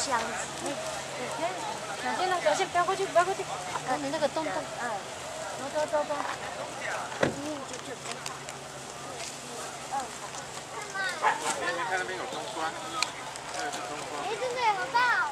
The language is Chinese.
箱子。 小心了，小心，不要过去，不要过去。你那个洞洞，走。 你看那边有冬瓜，那个是冬瓜。 哎，真的好大哦！